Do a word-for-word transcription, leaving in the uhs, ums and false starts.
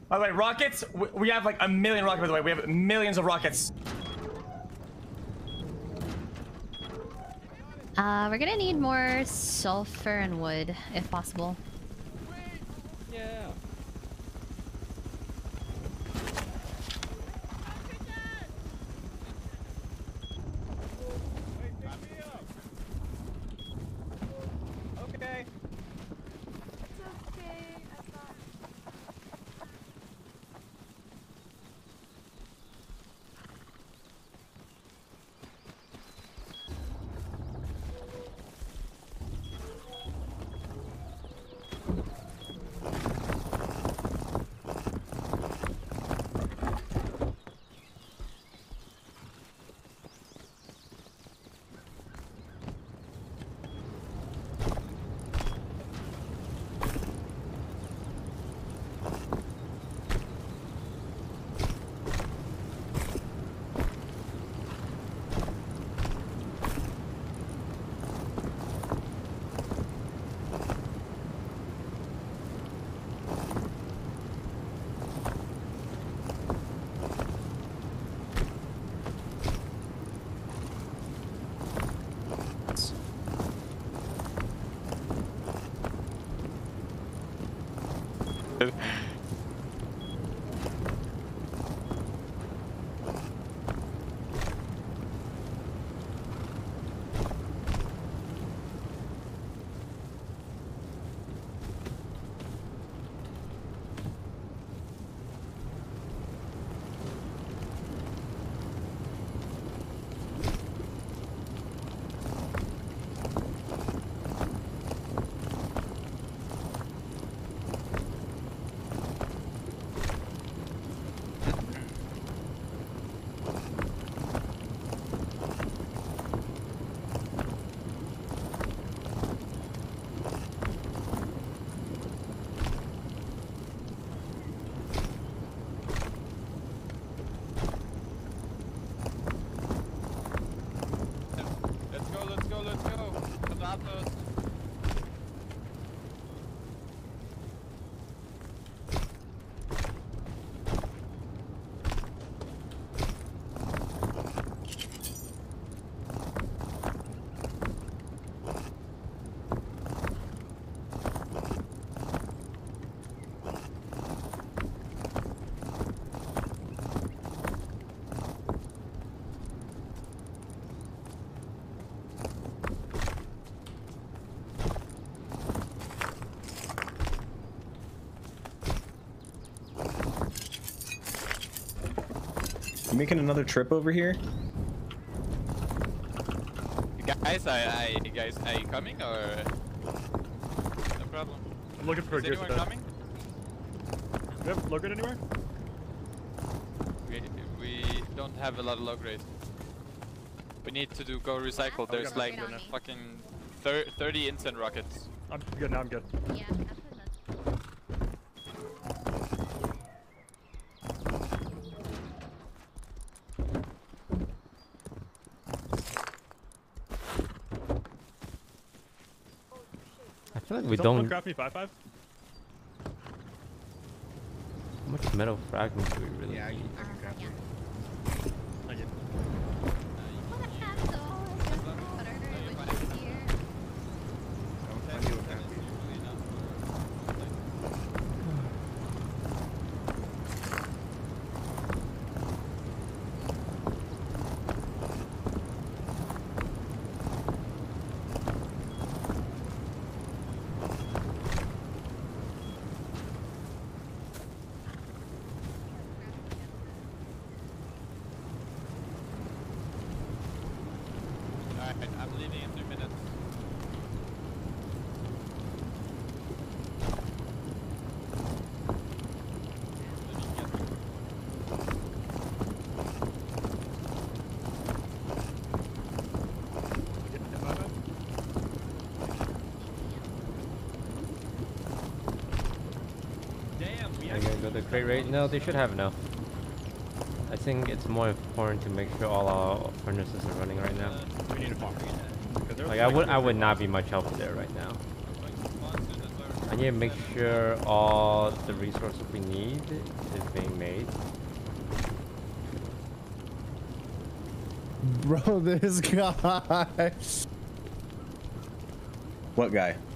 By the way, rockets. We, we have like a million rockets. By the way, we have millions of rockets. Uh, we're gonna need more sulfur and wood, if possible. Yeah. Okay. It's okay. I thought. Let's go, let's go, let's go. Tomatoes. You making another trip over here? Guys, I, I, guys, are you coming or? No problem. I'm looking for Is a gear anyone set. coming? We have log rate anywhere? We, we don't have a lot of log rates. We need to do go recycle. Oh, we There's got like rocket on me. fucking thir thirty instant rockets. I'm good now, I'm good. Yeah, actually, that's... I feel like we Someone don't. craft me five five? How much metal fragments do we really Yeah, I need? can, I can craft Yeah. it. Thank you. What a hassle. Just water, which is here. I'll find you a craft piece. Alright, I'm leaving in three minutes. Get hit by that? Damn, we Are you gonna go to crate rate? No, they should have enough. I think it's more important to make sure all our furnaces are running right now. We need a farm. Because they're Like I would, I would two or not three be much help there right now. I need to make sure all the resources we need is being made. Bro, this guy. What guy?